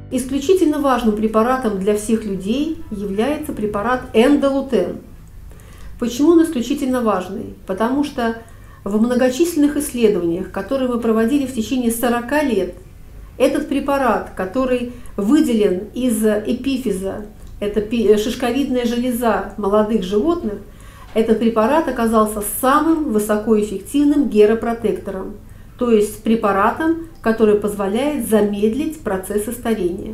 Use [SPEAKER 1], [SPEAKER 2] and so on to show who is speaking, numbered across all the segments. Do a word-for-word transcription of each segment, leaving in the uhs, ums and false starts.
[SPEAKER 1] Исключительно важным препаратом для всех людей является препарат эндолутен. Почему он исключительно важный? Потому что в многочисленных исследованиях, которые мы проводили в течение сорока лет, этот препарат, который выделен из эпифиза, это шишковидная железа молодых животных, этот препарат оказался самым высокоэффективным геропротектором, то есть препаратом, который позволяет замедлить процессы старения.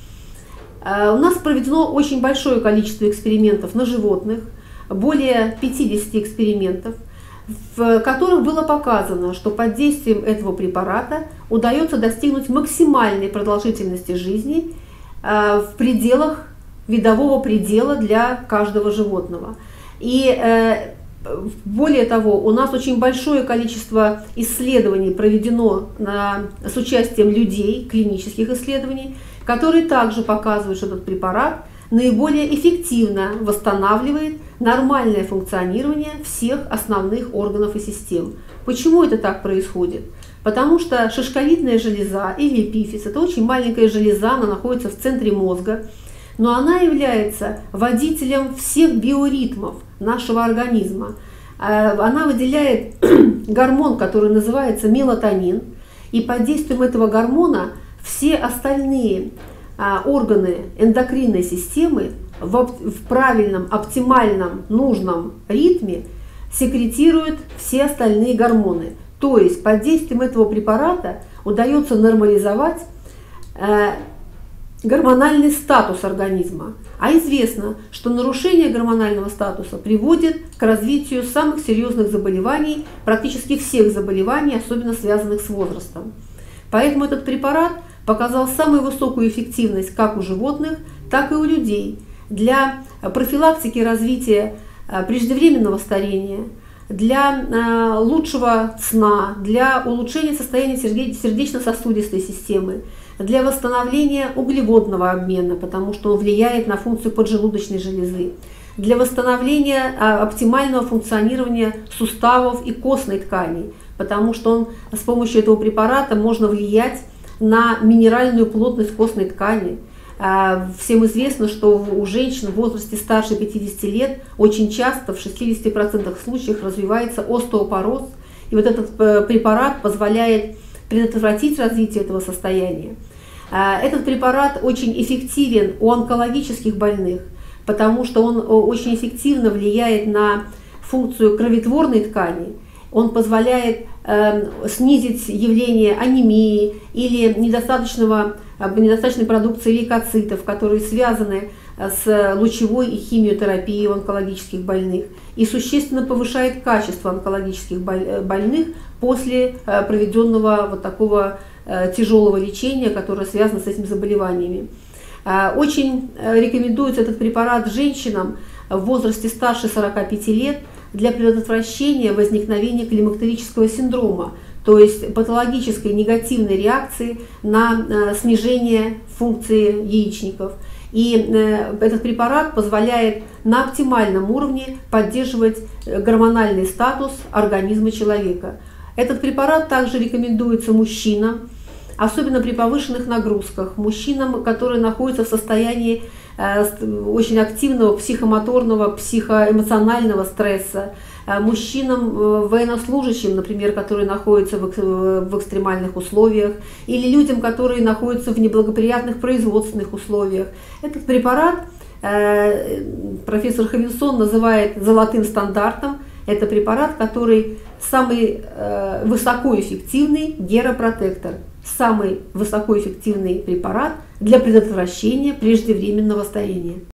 [SPEAKER 1] У нас проведено очень большое количество экспериментов на животных, более пятидесяти экспериментов, в которых было показано, что под действием этого препарата удается достигнуть максимальной продолжительности жизни в пределах видового предела для каждого животного. И более того, у нас очень большое количество исследований проведено на, с участием людей, клинических исследований, которые также показывают, что этот препарат наиболее эффективно восстанавливает нормальное функционирование всех основных органов и систем. Почему это так происходит? Потому что шишковидная железа или эпифиз – это очень маленькая железа, она находится в центре мозга, но она является водителем всех биоритмов нашего организма. Она выделяет гормон, который называется мелатонин, и под действием этого гормона все остальные органы эндокринной системы в правильном, оптимальном, нужном ритме секретируют все остальные гормоны. То есть под действием этого препарата удается нормализовать гормональный статус организма. А известно, что нарушение гормонального статуса приводит к развитию самых серьезных заболеваний, практически всех заболеваний, особенно связанных с возрастом. Поэтому этот препарат показал самую высокую эффективность как у животных, так и у людей для профилактики развития преждевременного старения, для лучшего сна, для улучшения состояния сердечно-сосудистой системы, для восстановления углеводного обмена, потому что он влияет на функцию поджелудочной железы, для восстановления оптимального функционирования суставов и костной ткани, потому что он, с помощью этого препарата можно влиять на минеральную плотность костной ткани. Всем известно, что у женщин в возрасте старше пятидесяти лет очень часто, в шестидесяти процентах случаев, развивается остеопороз. И вот этот препарат позволяет предотвратить развитие этого состояния. Этот препарат очень эффективен у онкологических больных, потому что он очень эффективно влияет на функцию кроветворной ткани. Он позволяет э, снизить явление анемии или недостаточного, недостаточной продукции лейкоцитов, которые связаны с лучевой и химиотерапией у онкологических больных, и существенно повышает качество онкологических больных после проведенного вот такого тяжелого лечения, которое связано с этими заболеваниями. Очень рекомендуется этот препарат женщинам в возрасте старше сорока пяти лет для предотвращения возникновения климактерического синдрома, то есть патологической негативной реакции на снижение функции яичников. И этот препарат позволяет на оптимальном уровне поддерживать гормональный статус организма человека. Этот препарат также рекомендуется мужчинам, особенно при повышенных нагрузках, мужчинам, которые находятся в состоянии очень активного психомоторного, психоэмоционального стресса, мужчинам, военнослужащим, например, которые находятся в экстремальных условиях, или людям, которые находятся в неблагоприятных производственных условиях. Этот препарат профессор Хавинсон называет золотым стандартом. Это препарат, который самый высокоэффективный геропротектор, самый высокоэффективный препарат для предотвращения преждевременного старения.